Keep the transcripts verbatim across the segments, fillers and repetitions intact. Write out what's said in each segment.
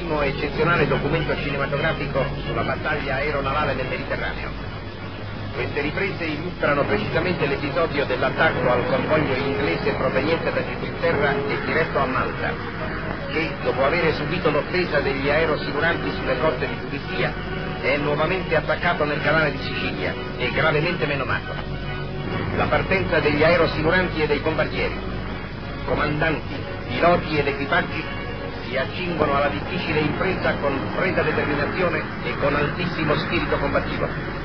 primo eccezionale documento cinematografico sulla battaglia aeronavale nel Mediterraneo. Queste riprese illustrano precisamente l'episodio dell'attacco al convoglio inglese proveniente dall'Inghilterra e diretto a Malta, che, dopo aver subito l'offesa degli aerosiluranti sulle coste di Tunisia, è nuovamente attaccato nel canale di Sicilia e gravemente menomato. La partenza degli aerosiluranti e dei bombardieri, comandanti, piloti ed equipaggi si accingono alla difficile impresa con fredda determinazione e con altissimo spirito combattivo.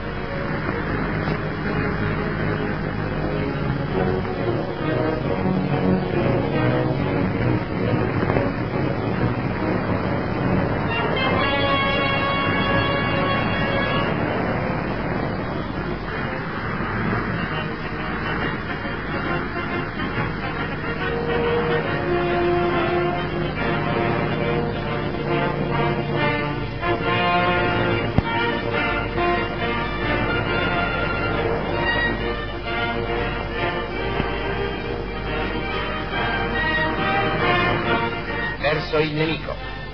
Verso il nemico.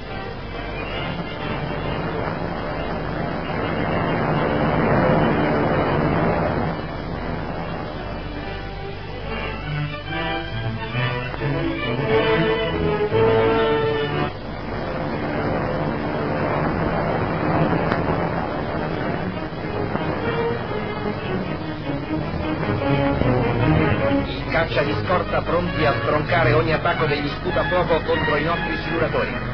Caccia di scorta pronti a stroncare ogni attacco degli sputafuoco contro i nostri siluratori.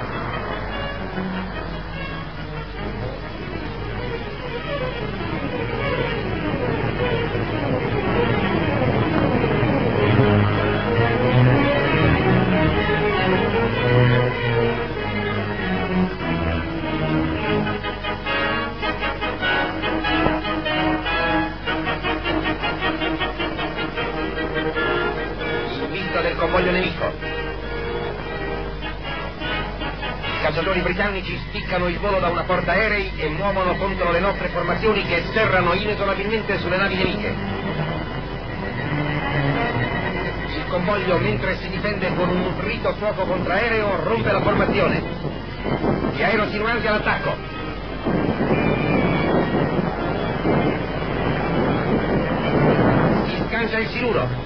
Del convoglio nemico. I cacciatori britannici spiccano il volo da una portaerei e muovono contro le nostre formazioni che serrano inesorabilmente sulle navi nemiche. Il convoglio, mentre si difende con un nutrito fuoco contraereo, rompe la formazione. Gli aerosiluranti all'attacco. Si scancia il siluro.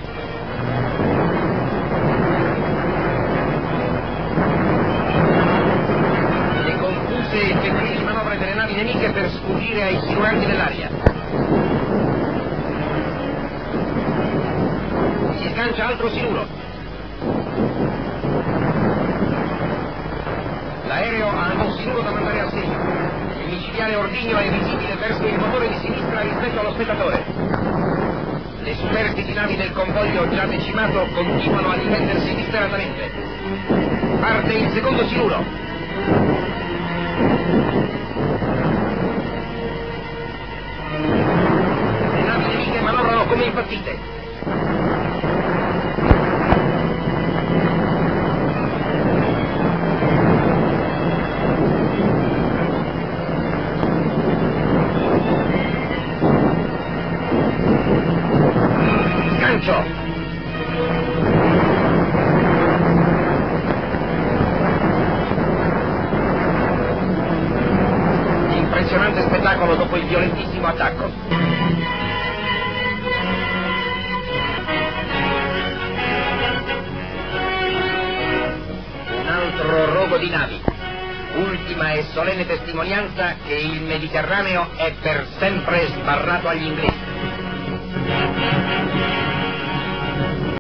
E febbrili manovre delle navi nemiche per sfuggire ai siluranti nell'aria. Si scancia altro siluro. L'aereo ha un siluro da mandare a segno. Il micidiale ordigno è visibile verso il motore di sinistra rispetto allo spettatore. Le superstiti navi del convoglio già decimato continuano a difendersi disperatamente. Parte il secondo siluro. Le navi nemiche manovrano come impazzite. Sgancio. Impressionante spettacolo dopo il violentissimo attacco. Un altro rogo di navi. Ultima e solenne testimonianza che il Mediterraneo è per sempre sbarrato agli inglesi.